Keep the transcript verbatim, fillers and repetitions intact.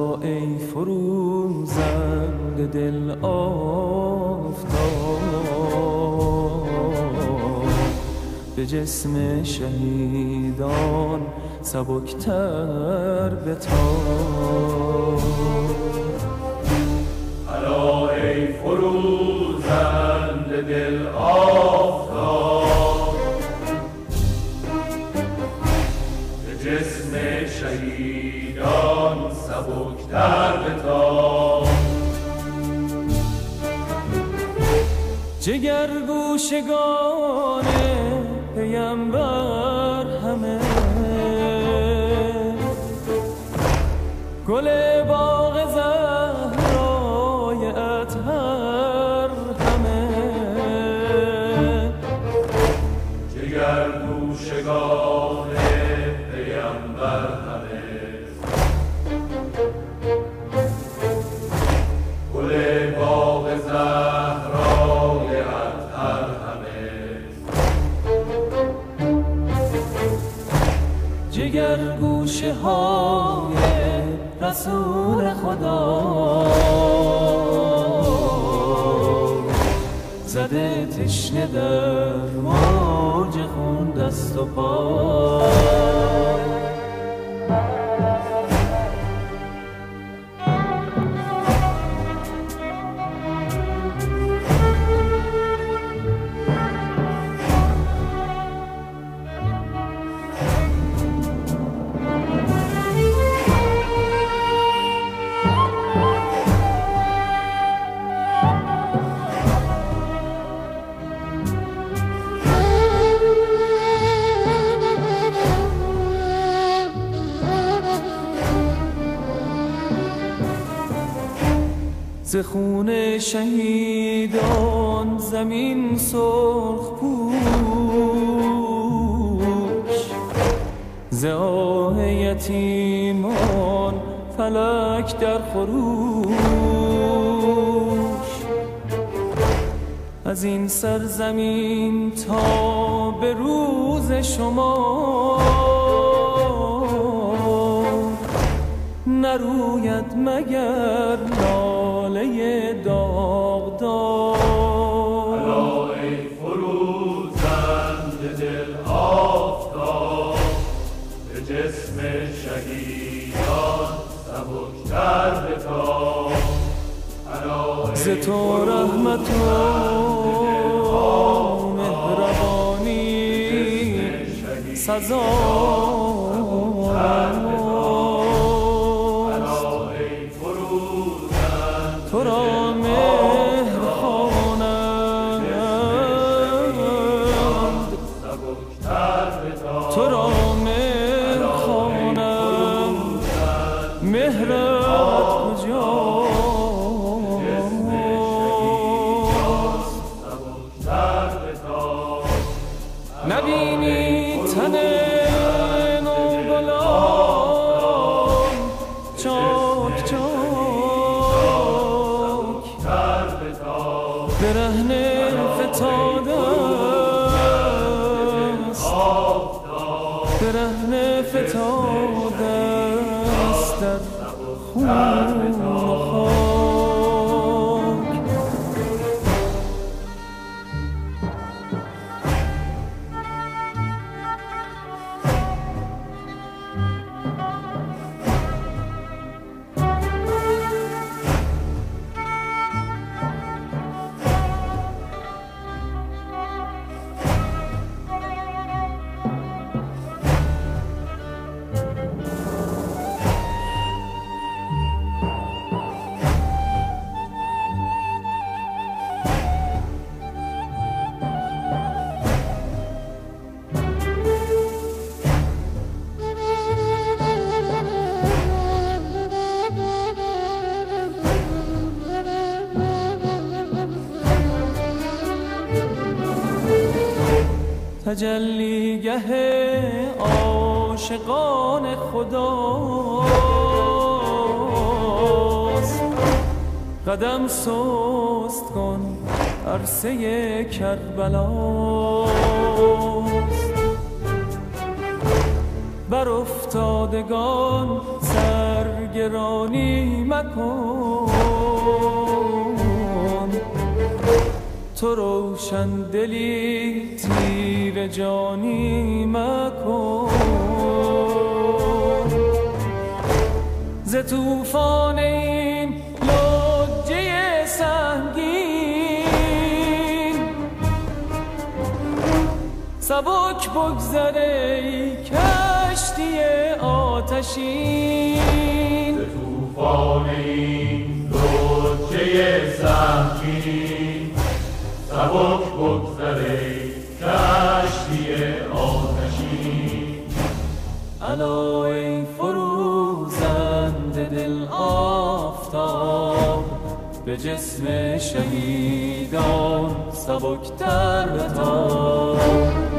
الا ای فروزنده دل آفتاب، به جسم شهیدان سبکتر بتاب. الا ای فروزنده دل آفتاب، به جسم شهیدان سبکتر بتاب. جگرگوشگان پیمبر همه، گل باغ زهرای اطهر همه، جگرگوشگان پیمبر همه، گل باغ زهرای اطهر همه، جگرگوشه های رسول خدا، زده تشنه در موج خون دست و پا. ز خون شهیدان زمین سرخ پوش، ز آه یتیمان فلک در خروش. از این سرزمین تا به روز شما نروید مگر لاله داغدار. الا ای فروزنده دل آفتاب، به جسم شهیدان سبکتر بتاب. ز تو رحمت و مهربانی سزا، تو را مهر خوانند، تو را مهر خوانند، مهرت کجاست؟ نبینی تن نوگلان چاک چاک برهنه فتاده است، برهنه فتاده است در خون و خاک. تجلیگه عاشقان خداست، قدم سست کن عرصه کربلاست. بر افتادگان سرگران گرانی مکن، تو روشن دلی تیر جانی مکن. ز طوفان این لجه سنگین سبک بگذره ای کشتی آتشین. ز طوفان این لجه سنگین سبک بگذره کشتی آتشین. الا ای فروزنده دل آفتاب، به جسم شهیدان سبکتر بتاب.